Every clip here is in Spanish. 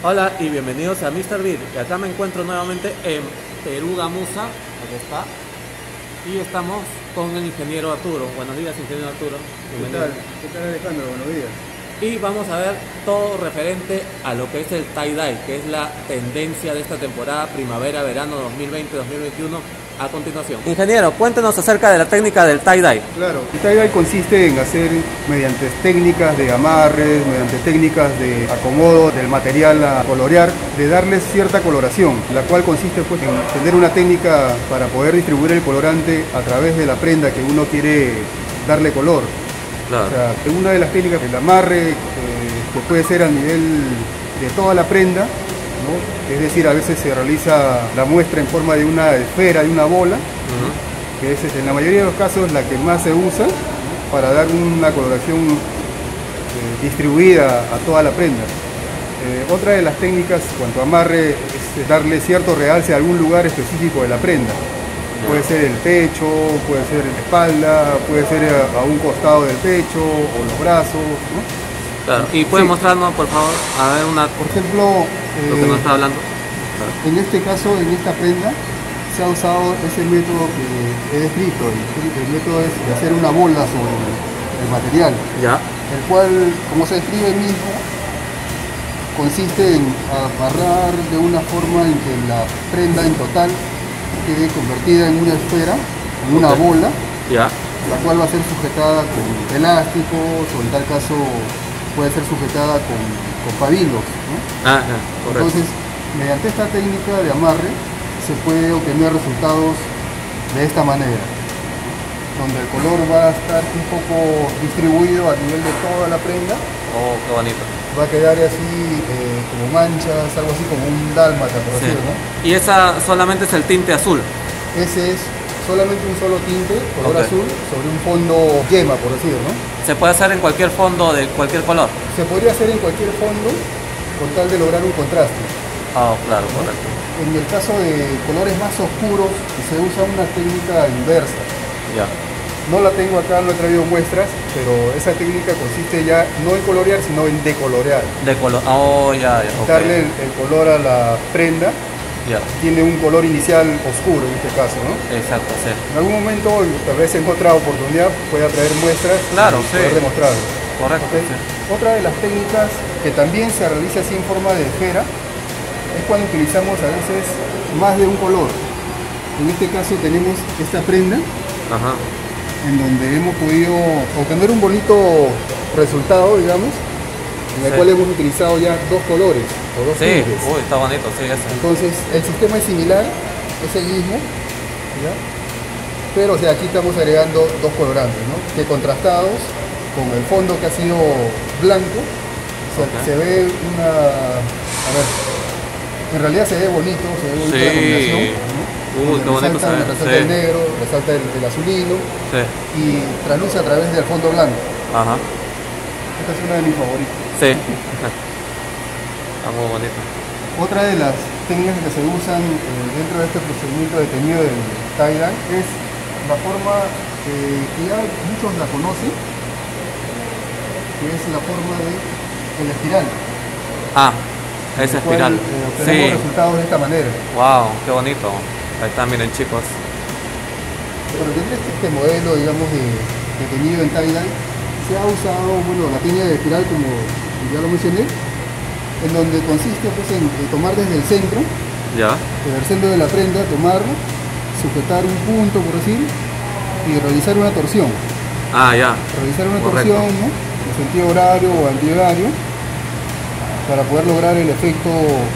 Hola y bienvenidos a Mr. Beat. Y acá me encuentro nuevamente en Perú Gamuza, aquí está. Y estamos con el ingeniero Arturo. Buenos días, ingeniero Arturo. Bienvenido. ¿Qué tal Alejandro? Buenos días. Y vamos a ver todo referente a lo que es el tie-dye, que es la tendencia de esta temporada primavera-verano 2020-2021 a continuación. Ingeniero, cuéntenos acerca de la técnica del tie-dye. Claro, el tie-dye consiste en hacer mediante técnicas de amarres, mediante técnicas de acomodo del material a colorear, de darle cierta coloración, la cual consiste pues en tener una técnica para poder distribuir el colorante a través de la prenda que uno quiere darle color. Claro. O sea, una de las técnicas del amarre que puede ser a nivel de toda la prenda, ¿no? Es decir, a veces se realiza la muestra en forma de una esfera, de una bola, que es en la mayoría de los casos la que más se usa para dar una coloración distribuida a toda la prenda. Otra de las técnicas cuanto a amarre es darle cierto realce a algún lugar específico de la prenda. Puede ser el pecho, puede ser la espalda, puede ser a un costado del pecho o los brazos, ¿no? Claro. ¿Y puede mostrarnos, por favor, a ver por ejemplo, lo que nos está hablando? Claro. En este caso, en esta prenda, se ha usado ese método que he descrito. El método es de hacer una bola sobre el material, Ya. el cual, como se describe mismo, consiste en amarrar de una forma en que la prenda en total quede convertida en una esfera, en una bola, Ya. la cual va a ser sujetada con elásticos o en tal caso puede ser sujetada con pabilos, ¿no? Correcto. Entonces, mediante esta técnica de amarre se puede obtener resultados de esta manera, donde el color va a estar un poco distribuido a nivel de toda la prenda. Oh, qué bonito. Va a quedar así como manchas, algo así como un dálmata, por decirlo, ¿no? Y esa solamente es el tinte azul. Ese es solamente un solo tinte, color azul, sobre un fondo yema, por decirlo, ¿no? Se puede hacer en cualquier fondo de cualquier color. Se podría hacer en cualquier fondo con tal de lograr un contraste. Ah, claro, correcto. En el caso de colores más oscuros se usa una técnica inversa. Ya. No la tengo acá, no he traído muestras, pero esa técnica consiste ya no en colorear, sino en decolorear. De color. Oh, ya, ya. Darle el color a la prenda. Ya. Tiene un color inicial oscuro en este caso, ¿no? Exacto, sí. En algún momento, tal vez en otra oportunidad, pueda traer muestras Claro, y poder demostrarlo. Correcto. ¿Okay? Sí. Otra de las técnicas que también se realiza así en forma de esfera es cuando utilizamos a veces más de un color. En este caso tenemos esta prenda, Ajá. en donde hemos podido obtener un bonito resultado, digamos, en el cual hemos utilizado ya dos colores o dos Sí, tintes. uy, está bonito, sí, eso. Entonces el sistema es similar, es el mismo, ¿ya? Pero o sea, aquí estamos agregando dos colorantes, ¿no? Que contrastados con el fondo que ha sido blanco, o sea, se ve una... A ver, en realidad se ve bonito la combinación, ¿no? Qué bonito se ve. Resalta el negro, resalta el azulino y traluce a través del fondo blanco. Ajá. Esta es una de mis favoritas. Sí. Está muy bonito. Otra de las técnicas que se usan dentro de este procedimiento de teñido del tie-dye es la forma que ya muchos la conocen, que es la forma de la espiral. Ah, esa espiral. Obtenemos resultados de esta manera. Wow, qué bonito. Ahí está, miren chicos. Pero dentro de este modelo, digamos, de teñido en tie-dye, se ha usado, bueno, la técnica de espiral, como ya lo mencioné, en donde consiste pues, en tomar desde el centro, desde el centro de la prenda, tomarlo, sujetar un punto, por decir, y realizar una torsión. Ah, ya. Realizar una torsión, ¿no? En sentido horario o antihorario, para poder lograr el efecto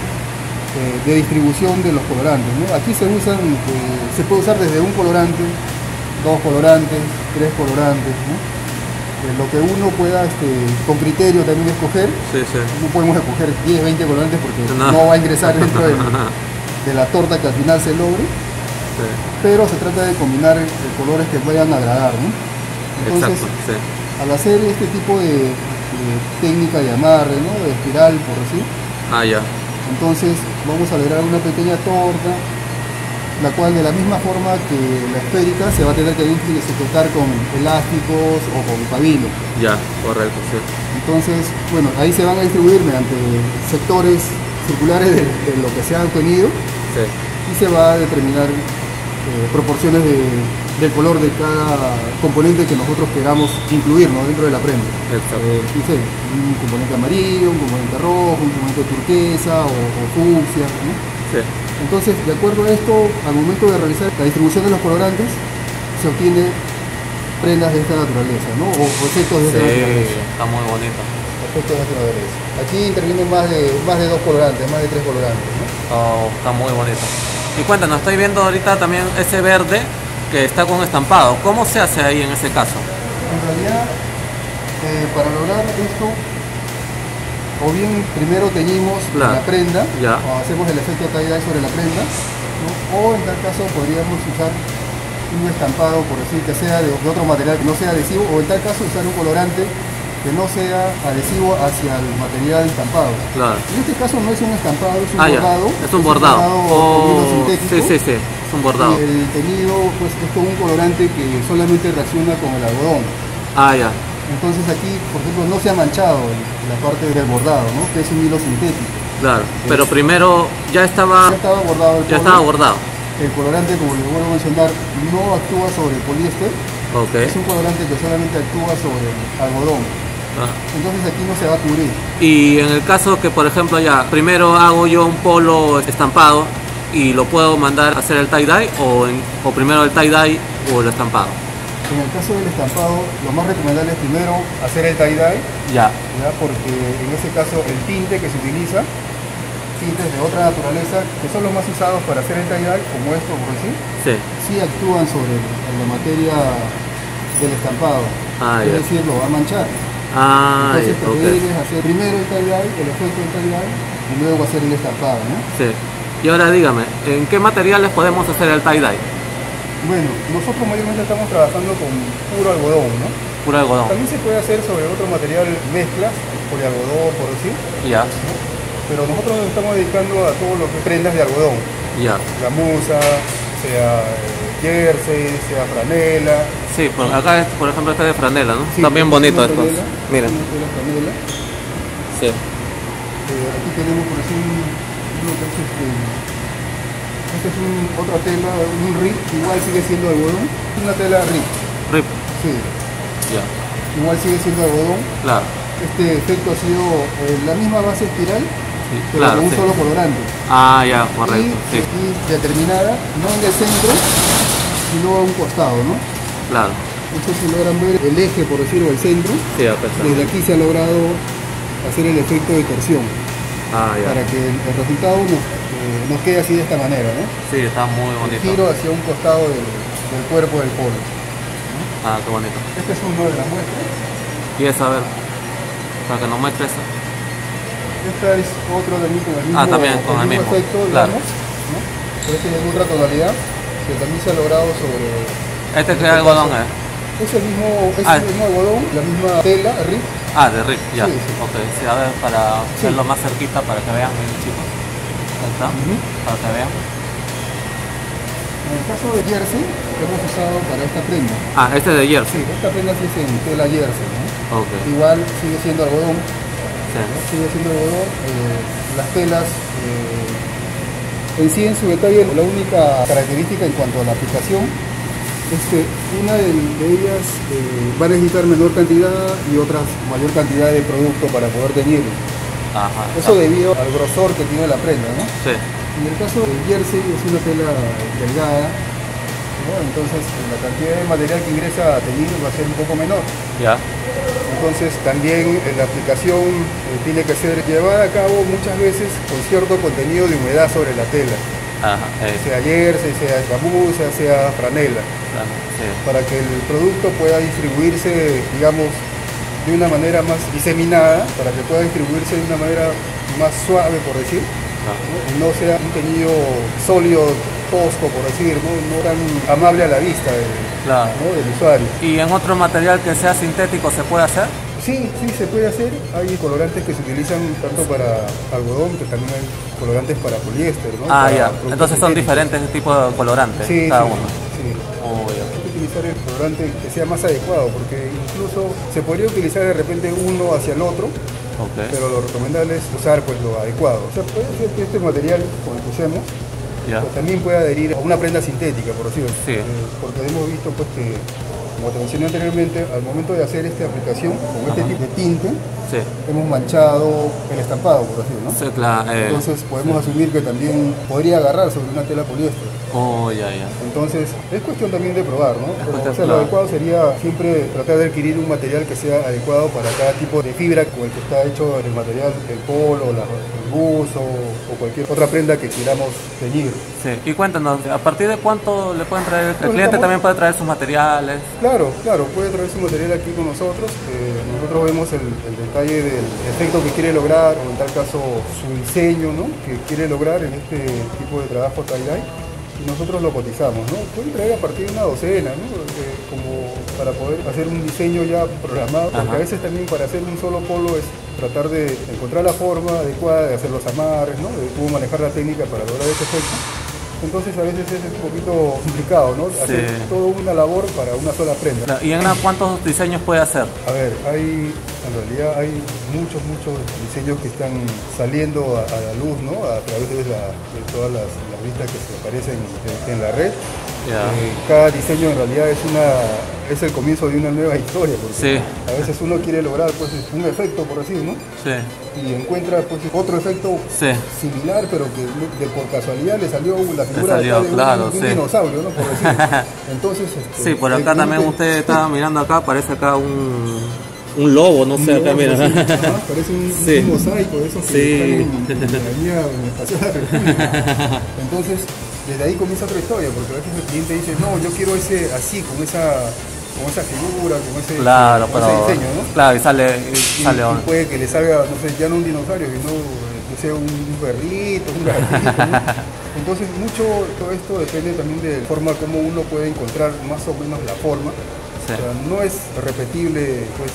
de distribución de los colorantes, ¿no? Aquí se usan, se puede usar desde un colorante, dos colorantes, tres colorantes, ¿no? Lo que uno pueda con criterio también escoger. No podemos escoger 10, 20 colorantes porque no va a ingresar dentro de la torta que al final se logre, pero se trata de combinar colores que puedan agradar, ¿no? Entonces, al hacer este tipo de técnica de amarre, ¿no? De espiral, por decir, entonces vamos a lograr una pequeña torta, la cual de la misma forma que la esférica se va a tener que sujetar con elásticos o con pabilo. Ya, correcto, sí. Entonces, bueno, ahí se van a distribuir mediante sectores circulares de lo que se ha obtenido, Sí. y se va a determinar proporciones del color de cada componente que nosotros queramos incluir, ¿no?, dentro de la prenda. Exacto. Dice un componente amarillo, un componente rojo, un componente turquesa o fucsia, ¿no? Sí. Entonces, de acuerdo a esto, al momento de realizar la distribución de los colorantes, se obtiene prendas de esta naturaleza, ¿no? O efectos de esta naturaleza. Está muy bonito. Efectos de esta naturaleza. Aquí intervienen más de 2 colorantes, más de 3 colorantes, ¿no? Oh, está muy bonito. Y cuéntanos, estoy viendo ahorita también ese verde que está con estampado. ¿Cómo se hace ahí en ese caso? En realidad, para lograr esto, o bien primero teñimos la prenda, ya, o hacemos el efecto tie-dye sobre la prenda, ¿no? O en tal caso podríamos usar un estampado, por decir, que sea de otro material que no sea adhesivo, o en tal caso usar un colorante que no sea adhesivo hacia el material estampado. Claro. En este caso no es un estampado, es un bordado. Es un bordado. Sintético. Sí, es un bordado. Y el teñido, pues, es con un colorante que solamente reacciona con el algodón. Ya. Entonces aquí, por ejemplo, no se ha manchado la parte del bordado, ¿no?, que es un hilo sintético. Claro, pero primero ya estaba bordado el ya polo. estaba bordado. El colorante, como les vuelvo a mencionar, no actúa sobre el poliéster. Okay. Es un colorante que solamente actúa sobre el algodón. Entonces aquí no se va a cubrir. Y en el caso que, por ejemplo, ya primero hago yo un polo estampado y lo puedo mandar a hacer el tie-dye, o primero el tie-dye o el estampado. En el caso del estampado, lo más recomendable es primero hacer el tie-dye, ya, porque en ese caso el tinte que se utiliza, tintes de otra naturaleza, que son los más usados para hacer el tie-dye, como esto, por decir, sí actúan sobre la materia del estampado. Es decir, lo va a manchar. Entonces prefieres hacer primero el tie-dye, el efecto del tie-dye, y luego hacer el estampado, ¿no? Sí. Y ahora dígame, ¿en qué materiales podemos hacer el tie-dye? Bueno, nosotros mayormente estamos trabajando con puro algodón, ¿no? Puro algodón. También se puede hacer sobre otro material mezcla, polialgodón, por decir. Ya. ¿no? Pero nosotros nos estamos dedicando a todo lo que es prendas de algodón. Ya. Gamuza, sea jersey, sea franela. Sí, acá por ejemplo este de franela, ¿no? Sí, está bien bonito esto. Miren. Franela. Sí. Aquí tenemos por ejemplo esta es otra tela, un RIP, igual sigue siendo algodón. Es una tela RIP. RIP. Sí. Ya. Igual sigue siendo algodón. Claro. Este efecto ha sido la misma base espiral, pero claro, con un solo colorante. Ya, correcto. Y determinada, no en el centro, sino a un costado, ¿no? Claro. Esto si logran ver el eje, por decirlo, el centro. Sí, desde aquí se ha logrado hacer el efecto de torsión. Ya. Para que el resultado nos quede así de esta manera, ¿no? Sí, está muy bonito. El giro hacia un costado del cuerpo del polo. Qué bonito. Este es uno de las muestras. Y es, a ver, para que nos muestres. Esta es otro también con el mismo, también con el mismo efecto, claro. digamos, ¿no? Pero este es de otra tonalidad, que también se ha logrado sobre... ¿Este qué algodón es? Es el mismo algodón, la misma tela, RIP. De RIP, ya. Sí, sí. Ok, sí, a ver, para hacerlo más cerquita, para que vean, chicos. Ahí está, para que vean. En el caso de jersey, que hemos usado para esta prenda. Este es de jersey. Sí, esta prenda sí es en tela jersey, ¿no? Okay. Igual sigue siendo algodón. Sí. ¿no? Sigue siendo algodón. Las telas, en sí, en su detalle, la única característica en cuanto a la aplicación es que una de ellas va a necesitar menor cantidad y otras mayor cantidad de producto para poder teñirlo. Eso debido al grosor que tiene la prenda, ¿no? Sí. En el caso del jersey es una tela delgada, ¿no? Entonces la cantidad de material que ingresa a teñir va a ser un poco menor. Ya. Entonces también la aplicación tiene que ser llevada a cabo muchas veces con cierto contenido de humedad sobre la tela. Sea jersey, sea gamuza, sea franela. Sí. Para que el producto pueda distribuirse, digamos, de una manera más diseminada, para que pueda distribuirse de una manera más suave, por decir, no sea un teñido sólido, tosco, por decir, no tan amable a la vista del usuario. ¿Y en otro material que sea sintético se puede hacer? Sí, se puede hacer. Hay colorantes que se utilizan tanto para algodón, que también hay colorantes para poliéster, ¿no? Ya. Entonces son diferentes tipos de colorantes cada uno. Sí. Hay que utilizar el colorante que sea más adecuado, porque incluso se podría utilizar de repente uno hacia el otro, Ok. pero lo recomendable es usar pues lo adecuado. O sea, puede ser que este material con el que usemos Ya. pues, también puede adherir a una prenda sintética, por decirlo. Sí. Porque hemos visto pues que, como te mencioné anteriormente, al momento de hacer esta aplicación con este tipo de tinte, Sí. hemos manchado el estampado, por decirlo, ¿no? Sí, claro. Entonces podemos asumir que también podría agarrar sobre una tela poliéster. Oh, ya, ya. Entonces es cuestión también de probar, ¿no? Pero, cuestión, o sea, lo claro. adecuado sería siempre tratar de adquirir un material que sea adecuado para cada tipo de fibra con el que está hecho el material, el polo, el buzo o cualquier otra prenda que queramos teñir. Sí. Y cuéntanos, ¿a partir de cuánto le pueden traer? El Pues cliente estamos- también puede traer sus materiales. Claro, claro, puede traer su material aquí con nosotros. Nosotros vemos el detalle del efecto que quiere lograr, o en tal caso su diseño, ¿no? Que quiere lograr en este tipo de trabajo tie-dye, y nosotros lo cotizamos, ¿no? Pueden traer a partir de una docena, ¿no? Como para poder hacer un diseño ya programado, porque Ajá. a veces también para hacer un solo polo es tratar de encontrar la forma adecuada de hacer los amarres, ¿no? De cómo manejar la técnica para lograr ese efecto. Entonces a veces es un poquito complicado, ¿no? Hacer toda una labor para una sola prenda. ¿Y en cuántos diseños puede hacer? A ver, en realidad hay muchos diseños que están saliendo a la luz, ¿no? A través de todas las vistas que se aparecen en la red. Ya. Cada diseño en realidad es el comienzo de una nueva historia, porque Sí. a veces uno quiere lograr pues un efecto, por decir, ¿no? Sí. Y encuentra pues otro efecto Sí. similar, pero que por casualidad le salió la figura salió, de claro, un sí. dinosaurio, ¿no? Por decir. Entonces, Sí, por acá el también cliente- usted estaba mirando acá, parece acá un lobo, no sé, acá mira. Ajá, parece Sí. un mosaico de esos que Sí. están en la avenida Espacio de la República. Entonces, desde ahí comienza otra historia, porque a veces el cliente dice, no, yo quiero ese así, con esa figura, con ese, Claro, con pero ese diseño, ¿no? claro, y sale Y puede que le salga, no sé, ya no un dinosaurio, sino que sea un perrito, un gatito, ¿no? Entonces, todo esto depende también de la forma como uno puede encontrar más o menos la forma. Sí. O sea, no es repetible, pues,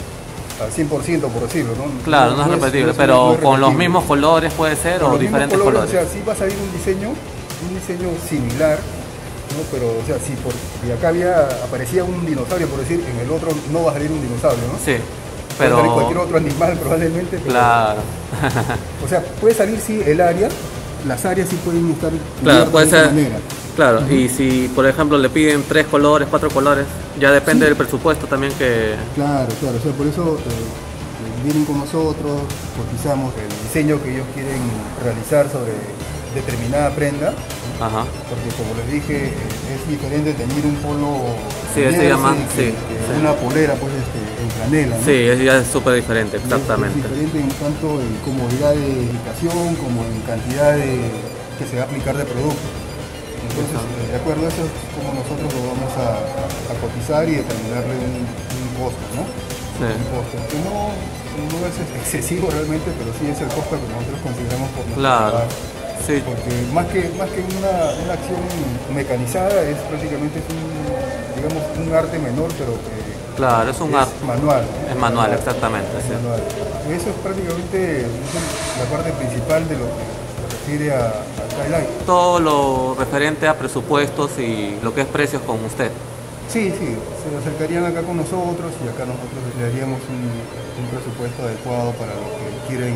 al 100%, por decirlo, ¿no? Claro, no es repetible, pero con los mismos colores puede ser Con o los mismos diferentes colores. O sea, sí va a salir un diseño similar, ¿no? Pero, o sea, si y acá aparecía un dinosaurio, por decir, en el otro no va a salir un dinosaurio, ¿no? Sí, Puede salir pero cualquier otro animal probablemente, pero, claro. o sea, puede salir sí el área, las áreas sí pueden estar Claro, cubiertas puede de esa ser. manera. Claro, y si por ejemplo le piden 3 colores, 4 colores, ya depende del presupuesto también que... Claro, o sea, por eso vienen con nosotros, cotizamos el diseño que ellos quieren realizar sobre determinada prenda, Ajá. porque como les dije, es diferente tener un polo Sí, ese jersey llama- que sí, sí. una polera pues en franela, ¿no? Sí, ya es súper diferente, exactamente. Es diferente en tanto en comodidad de aplicación como en cantidad que se va a aplicar de producto. Entonces, de acuerdo a eso es como nosotros lo vamos a cotizar y determinarle un costo, ¿no? Sí. Un costo que no es excesivo realmente, pero sí es el costo que nosotros consideramos por nuestro Claro. trabajo. Sí, Porque más que una acción mecanizada es prácticamente digamos, un arte menor, pero que claro, es un arte. manual, ¿no? Es manual, exactamente, Es sí. manual. Eso es prácticamente la parte principal de lo que se refiere a tie-dye. Todo lo referente a presupuestos y lo que es precios con usted. Sí, se acercarían acá con nosotros y acá nosotros le daríamos un presupuesto adecuado para lo que quieren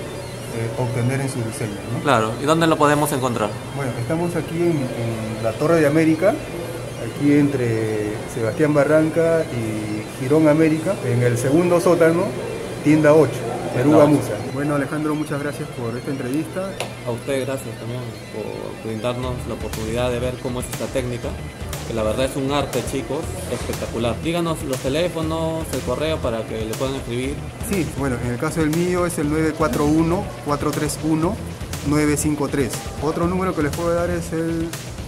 obtener en sus diseños, ¿no? Claro, ¿y dónde lo podemos encontrar? Bueno, estamos aquí en la Torre de América, aquí entre Sebastián Barranca y Girón América, en el segundo sótano, tienda 8, Perú Gamuza. Bueno, Alejandro, muchas gracias por esta entrevista. A usted gracias también por brindarnos la oportunidad de ver cómo es esta técnica, que la verdad es un arte, chicos, espectacular. Díganos los teléfonos, el correo para que le puedan escribir. Sí, bueno, en el caso del mío es el 941-431-953. Otro número que les puedo dar es el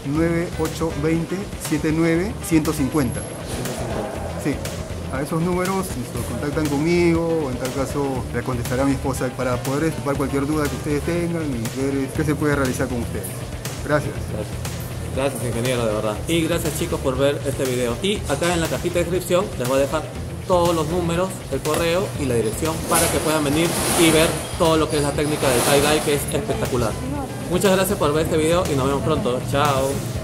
9820-79-150. Sí. A esos números, si se contactan conmigo o en tal caso le contestaré a mi esposa para poder disipar cualquier duda que ustedes tengan y ver qué se puede realizar con ustedes. Gracias. Gracias, ingeniero, de verdad. Y gracias, chicos, por ver este video. Y acá en la cajita de descripción les voy a dejar todos los números, el correo y la dirección para que puedan venir y ver todo lo que es la técnica del tie-dye, que es espectacular. Muchas gracias por ver este video y nos vemos pronto. Chao.